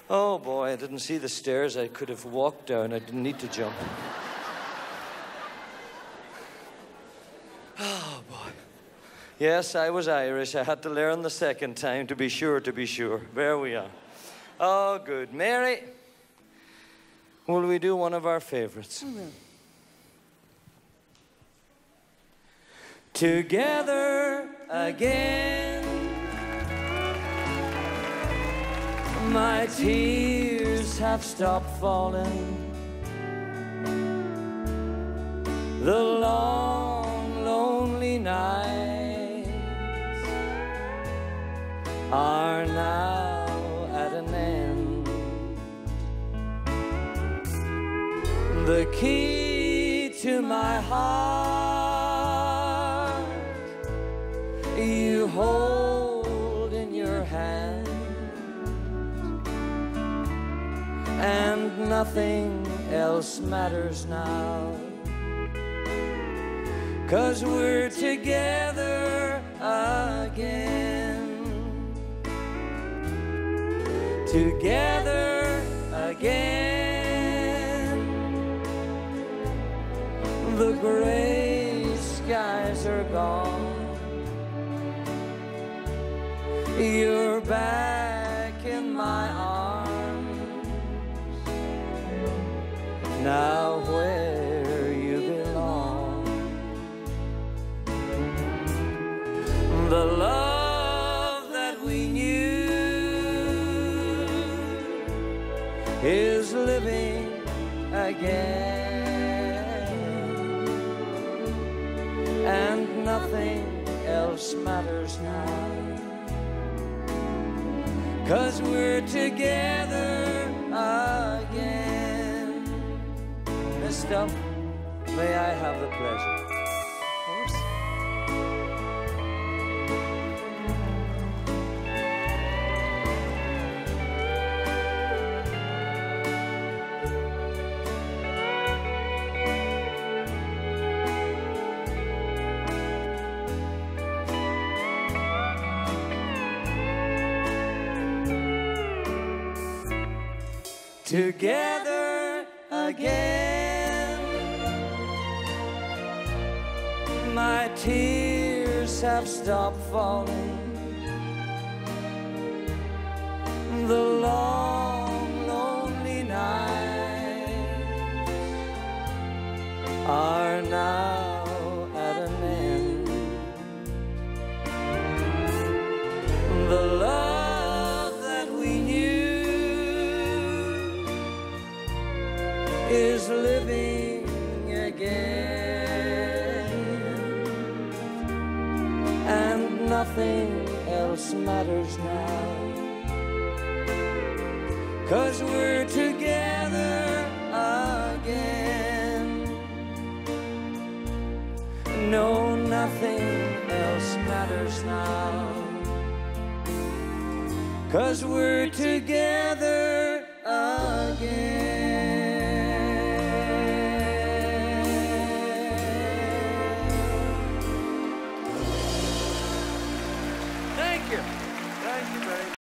Oh, boy, I didn't see the stairs. I could have walked down. I didn't need to jump. Oh, boy. Yes, I was Irish. I had to learn the second time to be sure, to be sure. There we are. Oh, good. Mary, will we do one of our favorites? I will. Together again, my tears have stopped falling. The long, lonely nights are now at an end. The key to my heart you hold in your hand, and nothing else matters now, 'cause we're together again. Together again. The gray skies are gone. You're back in my arms, now where you belong. The love that we knew is living again, and nothing else matters now, 'cause we're together again. Miss Duff, may I have the pleasure? Of course. Together again, my tears have stopped falling. The long, lonely nights are now at an end. The love that we knew is living again, and nothing else matters now, 'cause we're together again. No, nothing else matters now, 'cause we're together again.